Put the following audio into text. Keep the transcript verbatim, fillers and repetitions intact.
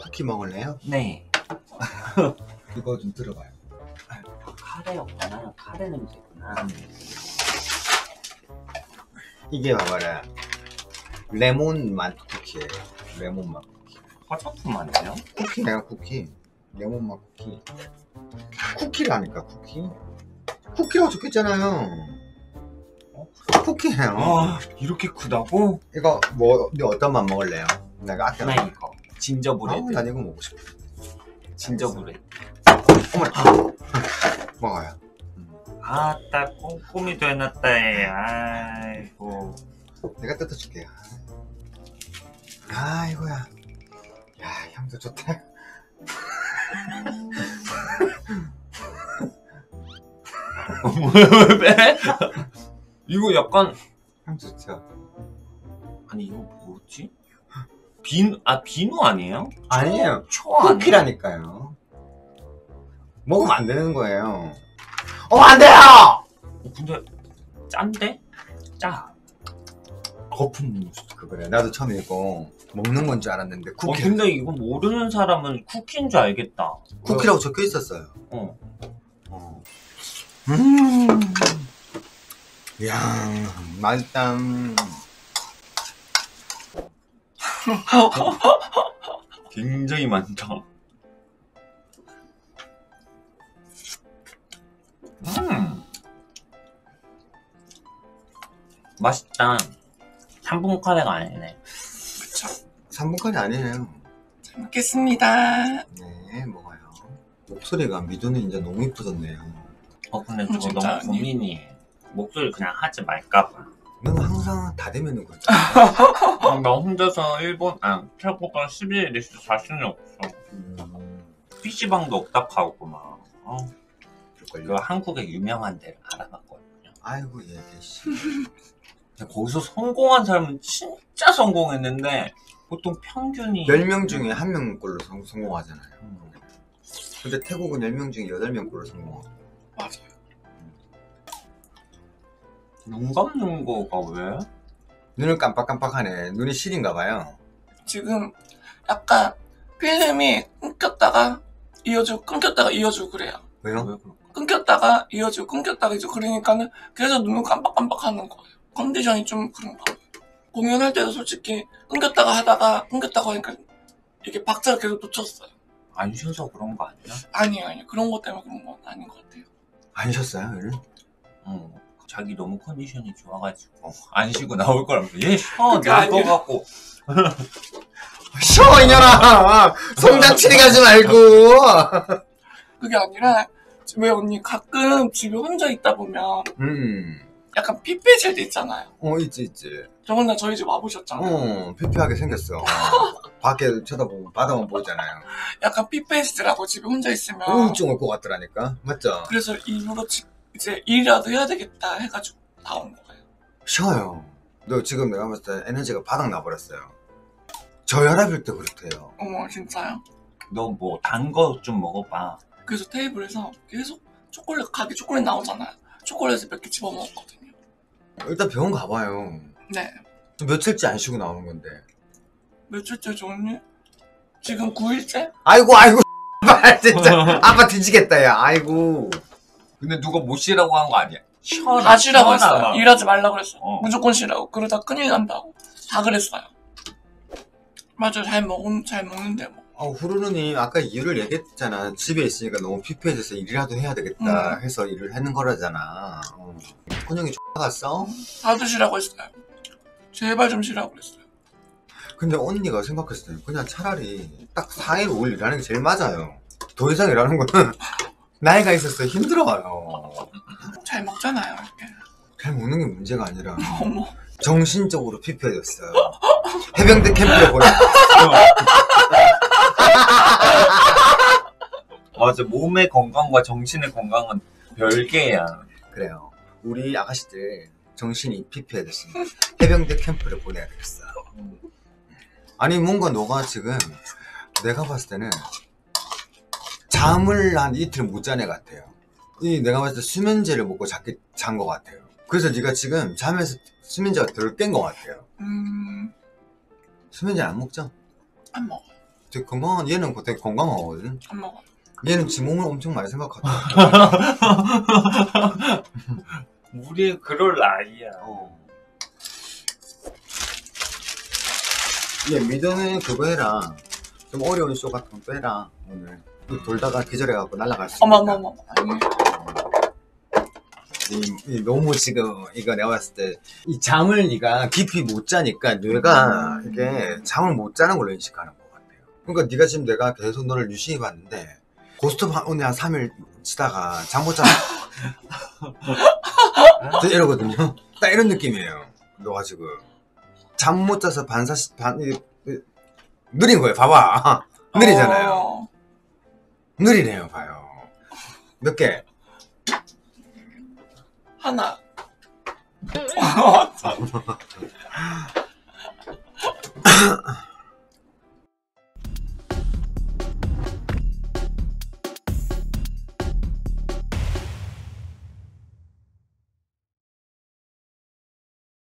쿠키 먹을래요? 네. 이거 좀 들어봐요. 카레였구나. 카레 냄새구나. 음. 이게 봐봐라. 레몬 맛 쿠키예요. 레몬 맛 쿠키. 화장품 아니에요? 쿠키네요, 쿠키. 레몬 맛 쿠키. 쿠키라니까, 쿠키. 쿠키라고 적혀있잖아요. 어? 쿠키예요. 아, 이렇게 크다고? 이거 뭐 어떤 맛 먹을래요? 내가 아껴. 나 이거. 진저브레드. 아, 난 이거 먹고 싶어. 진저브레드. 어머나. 먹어요. 아따 꼼꼼히도 해놨다 해. 아이고. 내가 뜯어줄게요. 아이고야. 야, 향도 좋다. 왜 빼? 이거 약간 향 좋죠? 아니 이거 뭐지? 비누 아 비누 아니에요? 아니에요. 초 아니에요? 쿠키라니까요. 먹으면 안 되는 거예요. 어, 안 돼요! 어, 근데 짠데? 짜. 거품 그거래. 나도 처음에 이거 먹는 건 줄 알았는데 어 쿠키. 근데 이거 모르는 사람은 쿠키인 줄 알겠다. 쿠키라고 적혀 있었어요. 어. 어. 음. 이야, 맛있다. 굉장히 많다. 음. 맛있다. 삼 분 카레가 아니네. 그쵸. 삼 분까지 아니네요. 잘 먹겠습니다. 네, 먹어요. 목소리가 미도는 이제 너무 이뻐졌네요. 어 근데 음, 저거 진짜 너무 고민이에요. 목소리 그냥 하지 말까봐. 넌 항상 다 되면 그렇잖아. 아, 나 혼자서 일본 아 태국가 십일 일 리스트 자신이 없어. 음, 피시방도 없다하고 막. 어. 그 그럴걸요? 한국의 유명한 데를 알아봤거든요. 아이고, 얘, 씨. 근데 거기서 성공한 사람은 진짜 성공했는데 보통 평균이 열 명 중에 한 명꼴로 성, 성공하잖아요. 음. 근데 태국은 열 명 중에 여덟 명꼴로 성공하고. 맞아요. 눈 감는 거가 왜? 눈을 깜빡깜빡하네. 눈이 시린가 봐요. 지금 약간 필름이 끊겼다가 이어지고 끊겼다가 이어지고 그래요. 왜요? 왜 그럴까? 끊겼다가 이어지고 끊겼다가 이제 그러니까는 계속 눈을 깜빡깜빡하는 거예요. 컨디션이 좀 그런가 봐요. 공연할 때도 솔직히 끊겼다가 하다가 끊겼다가 하니까 이게 박자를 계속 놓쳤어요. 안 쉬어서 그런 거 아니야? 아니에요, 아니에요. 그런 것 때문에 그런 건 아닌 것 같아요. 안 쉬었어요, 얘를? 어. 자기 너무 컨디션이 좋아가지고 안 쉬고 나올 거라면서 얘 쉬어 그게 늙어 아니라- 갖고 쉬어, 이년아! 송장치리 가지 말고! 그게 아니라 왜 언니 가끔 집에 혼자 있다 보면 음, 약간 피폐질 때 있잖아요. 어, 있지, 있지. 저번에 저희 집 와보셨잖아요. 어, 피폐하게 생겼어. 밖에 쳐다보면 바다만 보이잖아요. 약간 피폐질하고 집에 혼자 있으면 우울증 올 것 같더라니까. 맞죠? 그래서 일부러 지- 이제 일이라도 해야 되겠다 해가지고 나온 거예요. 쉬어요. 너 지금 내가 봤을 때 에너지가 바닥 나버렸어요. 저혈압일 때 그렇대요. 어머 진짜요? 너 뭐 단 거 좀 먹어봐. 그래서 테이블에서 계속 초콜릿 가게 초콜릿 나오잖아요. 초콜릿을 몇 개 집어 먹었거든요. 일단 병원 가봐요. 네. 며칠째 안 쉬고 나오는 건데. 며칠째 좋니? 지금 구 일째? 아이고, 아이고, 말 진짜. 아빠 뒤지겠다, 야. 아이고. 근데 누가 못 쉬라고 한 거 아니야? 쉬어라 다 쉬라고 쉬어라. 했어요. 일하지 말라고 그랬어요. 어. 무조건 쉬라고. 그러다 큰일 난다고. 다 그랬어요. 맞아, 잘 먹은, 잘 먹는데 뭐. 아, 후루루님 아까 이유를 얘기했잖아. 집에 있으니까 너무 피폐해져서 일이라도 해야 되겠다 음. 해서 일을 하는 거라잖아. 어. 혼영이 X 갔어? 다 드시라고 했어요. 제발 좀 쉬라고 그랬어요. 근데 언니가 생각했을 때 그냥 차라리 딱 사 일 오 일 일하는 게 제일 맞아요. 더 이상 일하는 거는 나이가 있어서 힘들어요. 잘 먹잖아요, 이렇게. 잘 먹는 게 문제가 아니라 어머. 정신적으로 피폐해졌어요. 해병대 캠프에 보내. 맞아, 몸의 건강과 정신의 건강은 별개야. 그래요. 우리 아가씨들 정신이 피폐해졌으니 해병대 캠프를 보내야 되겠어. 아니 뭔가 너가 지금 내가 봤을 때는 잠을 한 이틀 못 잔 애 같아요. 이 내가 봤을 때 수면제를 먹고 자기 잔 것 같아요. 그래서 네가 지금 잠에서 수면제가 덜 깬 것 같아요. 음, 수면제 안 먹죠? 안 먹어요. 되게 건강한 얘는 되게 건강하거든. 안 먹어. 얘는 지 몸을 엄청 많이 생각하더라. 우리 그럴 나이야. 어. 얘 미드는 그거 해라. 좀 어려운 쇼 같은 거 빼라 오늘. 돌다가 기절해갖고 날아갈 수 있다. 어머 어머 어머. 아니. 이, 이 너무 지금 이거 내가 봤을 때 이 잠을 네가 깊이 못 자니까 뇌가 이게 잠을 못 자는 걸로 인식하는 것 같아요. 그러니까 네가 지금 내가 계속 너를 유심히 봤는데 고스톱 한, 오늘 한 삼 일 치다가 잠 못 자는 저 이러거든요. 딱 이런 느낌이에요. 너가 지금 잠 못 자서 반사 반 이, 이, 느린 거예요. 봐봐. 느리잖아요. 어... 느리네요. 봐요. 몇 개? 하나.